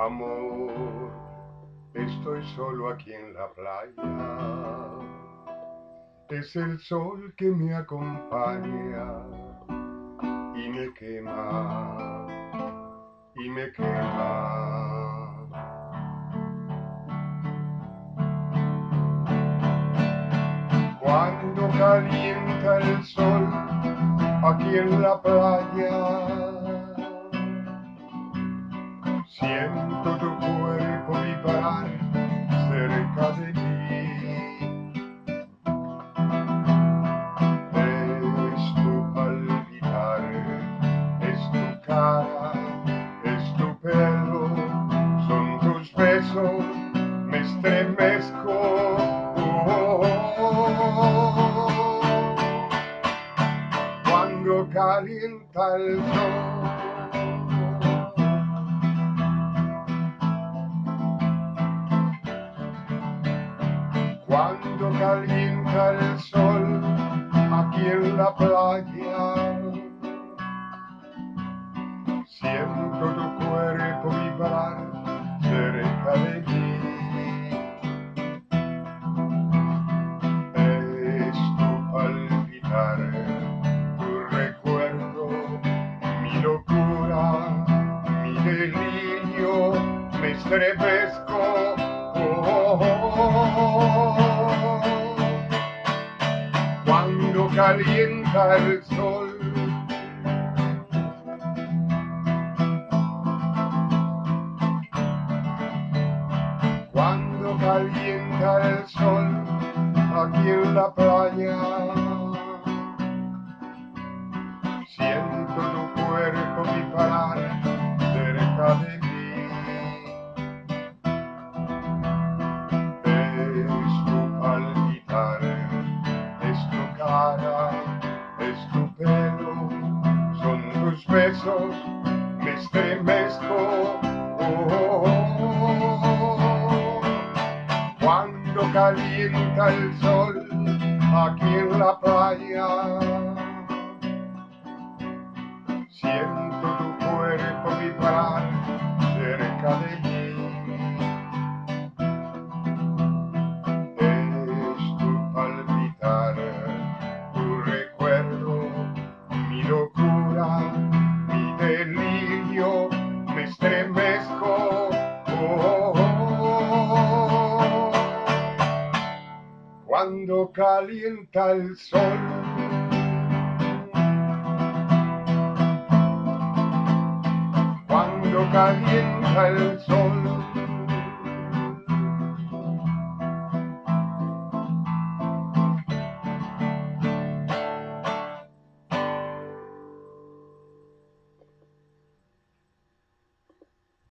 Amor, estoy solo aquí en la playa. Es el sol que me acompaña y me quema, y me quema. Cuando calienta el sol aquí en la playa, siento tu cuerpo vibrar cerca de mí. Es tu palpitar, es tu cara, es tu pelo, son tus besos, me estremezco. Cuando calienta el sol, cuando calienta el sol aquí en la playa, siento tu cuerpo vibrar cerca de mí. Es tu palpitar, tu recuerdo, mi locura, mi delirio, me estremezco. Cuando calienta el sol, cuando calienta el sol aquí en la playa, siento tu cuerpo vibrar cerca de mí. Es tu palpitar, es tu cara, es tu pelo, son tus besos, me estremezco. Cuando calienta el sol aquí en la playa, siento tu cuerpo vibrar cerca de mí. Es tu palpitar, tu recuerdo, mi locura, mi delirio, me estremezco. Cuando calienta el sol, cuando calienta el sol.